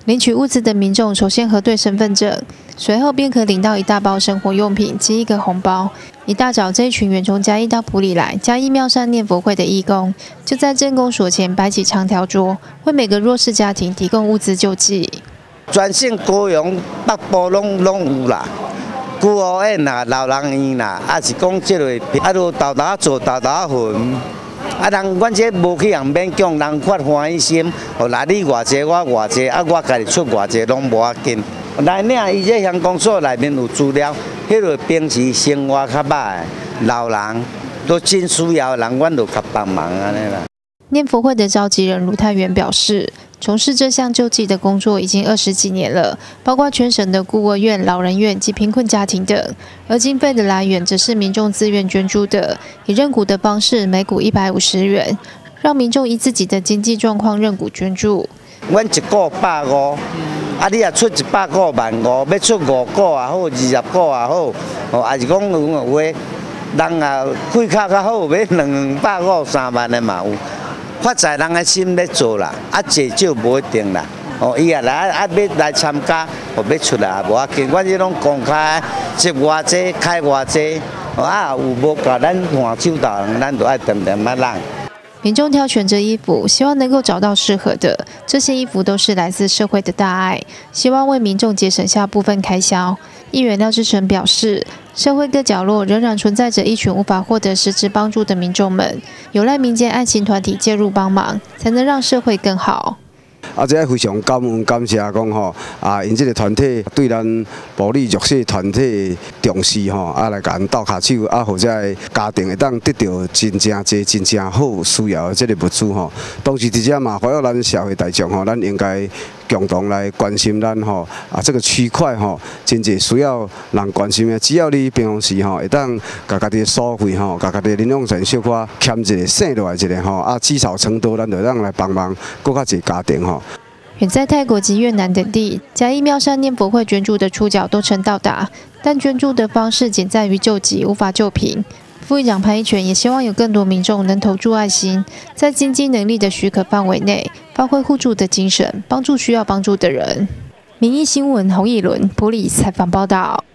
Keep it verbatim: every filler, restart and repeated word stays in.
领取物资的民众首先核对身份证，随后便可领到一大包生活用品及一个红包。一大早，这一群远从嘉义到埔里来嘉义妙善念佛会的义工，就在镇公所前摆起长条桌，为每个弱势家庭提供物资救济。 全省高雄北部拢拢有啦，孤儿院啦、老人院啦，啊是讲即类，啊都豆豆做豆豆混。 啊，人阮这无去人免讲，人发欢喜心，哦，来你偌济，我偌济，啊，我家己出偌济，拢无要紧。来领伊这乡公所内面有资料，迄个平时生活较歹的老人，都真需要人，阮就甲帮忙安尼啦。 念佛会的召集人卢泰元表示，从事这项救济的工作已经二十几年了，包括全省的孤儿院、老人院及贫困家庭等。而经费的来源则是民众自愿捐助的，以认股的方式，每股一百五十元，让民众依自己的经济状况认股捐助。 阮一股百五，啊，你也出一百股万五，要出五股也好，二十股也好，哦，还是讲有有话，人啊开卡较好，要两百股、三万的嘛有。 发财人的心咧做啦，啊，济少无一定啦。哦，伊啊来啊要来参加，哦要出来也无要紧。阮这拢公开，接偌济开偌济，哦啊有无甲咱换手道，咱就爱点点啊让。 民众挑选着衣服，希望能够找到适合的。这些衣服都是来自社会的大爱，希望为民众节省下部分开销。议员廖志成表示，社会各角落仍然存在着一群无法获得实质帮助的民众们，有赖民间爱心团体介入帮忙，才能让社会更好。 啊，这非常感恩感谢讲吼，啊，因这个团体对咱保利弱势团体重视吼，啊来甲因斗下手，啊，或者家庭会当得到真正济、真正好需要的这个物资吼。同时，伫遮嘛，呼吁咱社会大众吼，咱应该共同来关心咱吼啊这个区块吼，真济需要人关心的。只要你平常时吼会当甲家己的所费吼，甲家己的零用钱小可欠一个省落来一个吼，啊积少成多，咱就当来帮忙更较济家庭吼。 远在泰国及越南等地，嘉义妙善念佛会捐助的触角都曾到达，但捐助的方式仅在于救急，无法救贫。副议长潘一全也希望有更多民众能投注爱心，在经济能力的许可范围内，发挥互助的精神，帮助需要帮助的人。民意新闻洪以伦埔里采访报道。